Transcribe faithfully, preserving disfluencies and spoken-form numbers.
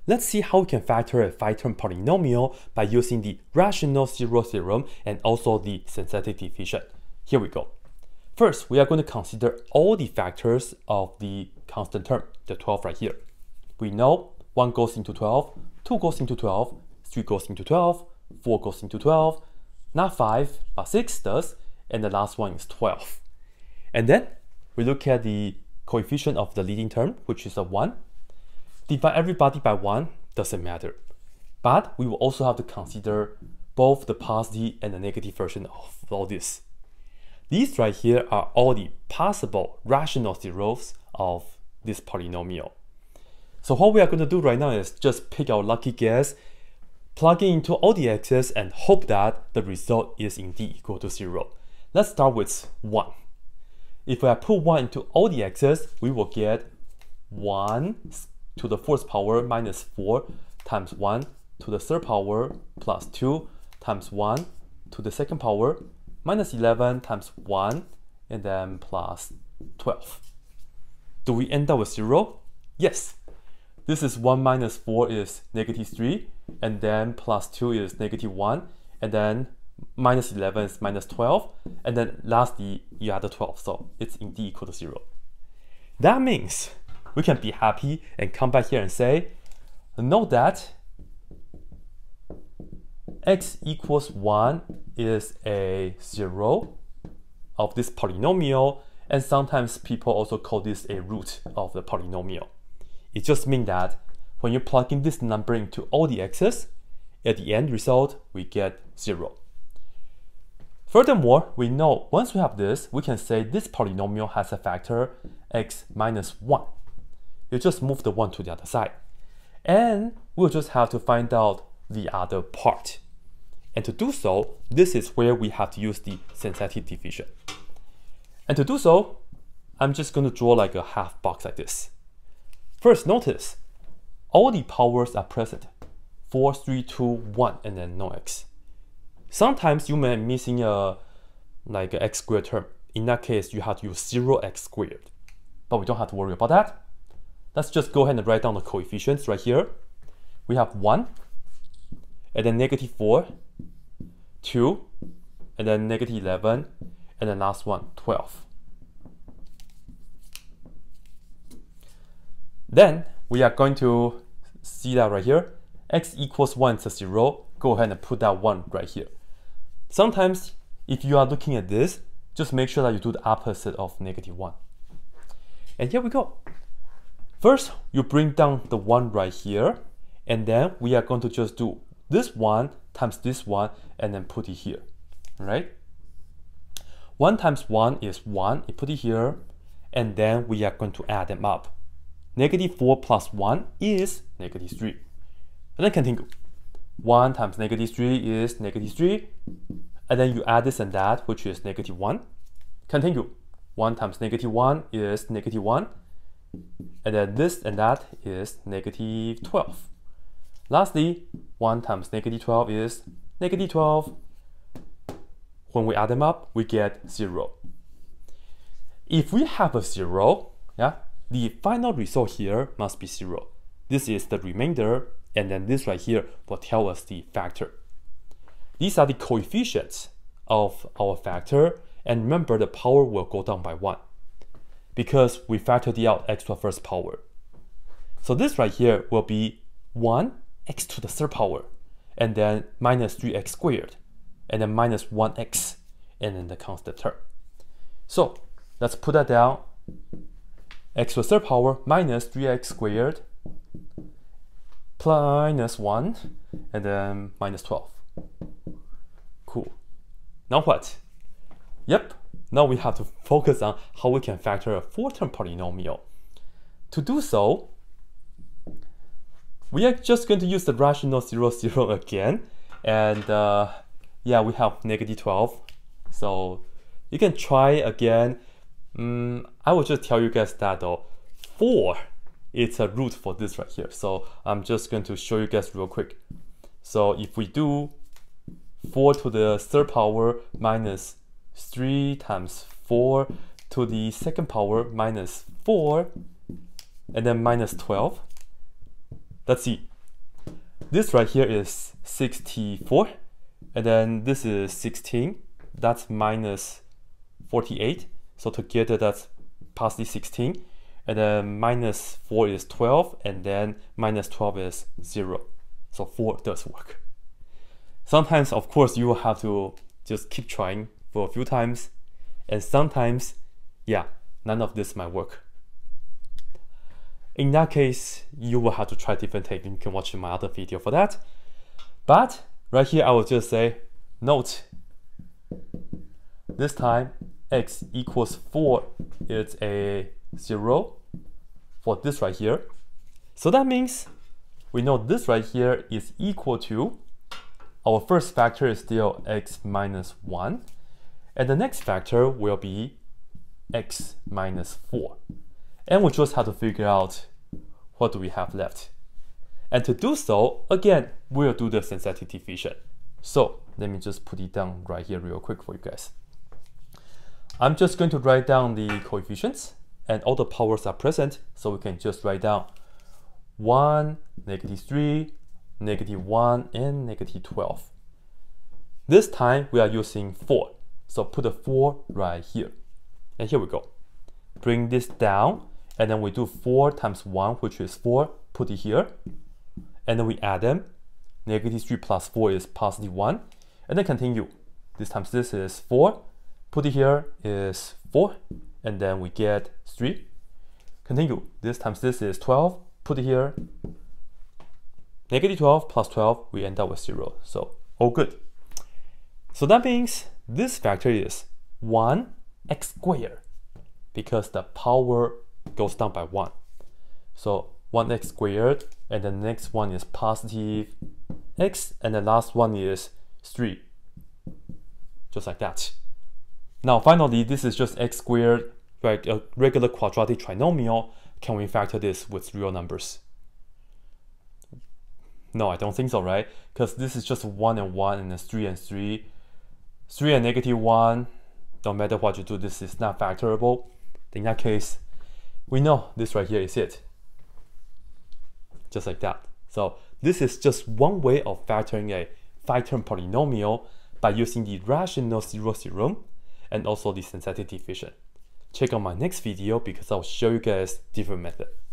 Let's see how we can factor a five-term polynomial by using the rational zero theorem and also the synthetic division. Here we go. First, we are going to consider all the factors of the constant term, the twelve right here. We know one goes into twelve, two goes into twelve, three goes into twelve, four goes into twelve, not five, but six does, and the last one is twelve. And then we look at the coefficient of the leading term, which is a one. Divide everybody by one, doesn't matter. But we will also have to consider both the positive and the negative version of all this. These right here are all the possible rational zeros of this polynomial. So what we are going to do right now is just pick our lucky guess, plug it into all the x's, and hope that the result is indeed equal to zero. Let's start with one. If I put one into all the x's, we will get one to the fourth power minus four times one to the third power plus two times one to the second power minus eleven times one and then plus twelve. Do we end up with zero? Yes. This is one minus four is negative three, and then plus two is negative one, and then minus eleven is minus twelve, and then lastly you add the twelve, so it's indeed equal to zero. That means we can be happy and come back here and say, note that x equals one is a zero of this polynomial, and sometimes people also call this a root of the polynomial. It just means that when you plug in this number into all the x's, at the end result, we get zero. Furthermore, we know once we have this, we can say this polynomial has a factor x minus one. You just move the one to the other side. And we'll just have to find out the other part. And to do so, this is where we have to use the synthetic division. And to do so, I'm just going to draw like a half box like this. First, notice all the powers are present. four, three, two, one, and then no x. Sometimes you may be missing a like an x squared term. In that case, you have to use zero x squared. But we don't have to worry about that. Let's just go ahead and write down the coefficients right here. We have one, and then negative four, two, and then negative eleven, and then last one, twelve. Then we are going to see that right here, x equals one to zero. Go ahead and put that one right here. Sometimes if you are looking at this, just make sure that you do the opposite of negative one. And here we go. First, you bring down the one right here, and then we are going to just do this one times this one and then put it here, right? one times one is one, you put it here, and then we are going to add them up. Negative four plus one is negative three. And then continue. one times negative three is negative three, and then you add this and that, which is negative one. Continue. one times negative one is negative one, and then this and that is negative twelve. Lastly, one times negative twelve is negative twelve. When we add them up, we get zero. If we have a zero, yeah, the final result here must be zero. This is the remainder, and then this right here will tell us the factor. These are the coefficients of our factor, and remember the power will go down by one because we factored out x to the first power. So this right here will be one x to the third power, and then minus three x squared, and then minus one x, and then the constant term. So let's put that down. X to the third power minus three x squared minus one, and then minus twelve. Cool. Now what? Yep, now we have to focus on how we can factor a four-term polynomial. To do so, we are just going to use the rational zero, zero again. And uh, yeah, we have negative twelve. So you can try again. Mm, I will just tell you guys that though, four, it's a root for this right here. So I'm just going to show you guys real quick. So if we do four to the third power minus three times four to the second power minus four, and then minus twelve. Let's see, this right here is sixty-four, and then this is sixteen, that's minus forty-eight, so together that's positive sixteen, and then minus four is twelve, and then minus twelve is zero, so four does work. Sometimes, of course, you will have to just keep trying for a few times, and sometimes, yeah, none of this might work. In that case, you will have to try different techniques. You can watch my other video for that. But right here, I will just say, note, this time x equals four is a zero for this right here. So that means we know this right here is equal to, our first factor is still x minus one, and the next factor will be x minus four. And we just have to figure out what do we have left. And to do so, again, we'll do the sensitivity division. So let me just put it down right here real quick for you guys. I'm just going to write down the coefficients, and all the powers are present, so we can just write down one, negative three, negative one, and negative twelve. This time we are using four, so put a four right here. And here we go. Bring this down, and then we do four times one, which is four, put it here. And then we add them. Negative three plus four is positive one. And then continue. This times this is four, put it here is four, and then we get three. Continue. This times this is twelve, put it here. Negative twelve plus twelve, we end up with zero. So all good. So that means this factor is one x squared, because the power goes down by one. So one x squared, and the next one is positive x, and the last one is three. Just like that. Now finally, this is just x squared, right? A regular quadratic trinomial. Can we factor this with real numbers? No, I don't think so, right? Because this is just one and one, and then three and three. three and negative one, no matter what you do, this is not factorable. In that case, we know this right here is it. Just like that. So this is just one way of factoring a five-term polynomial by using the rational zero theorem and also the sensitivity division. Check out my next video because I'll show you guys different method.